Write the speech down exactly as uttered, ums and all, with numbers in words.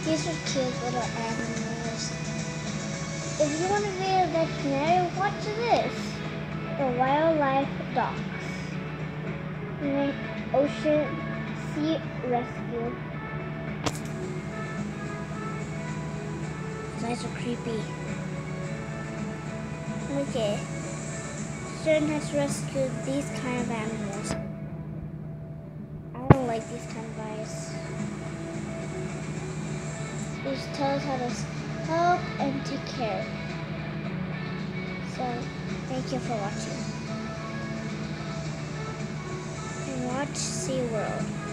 These are cute little animals. If you want to be a veterinarian, watch this. The wildlife docs. And then ocean sea rescue. These guys are creepy. Okay. Stern has rescued these kind of animals. I don't like these kind of guys. These tell us how to help and take care. So, thank you for watching. And watch SeaWorld.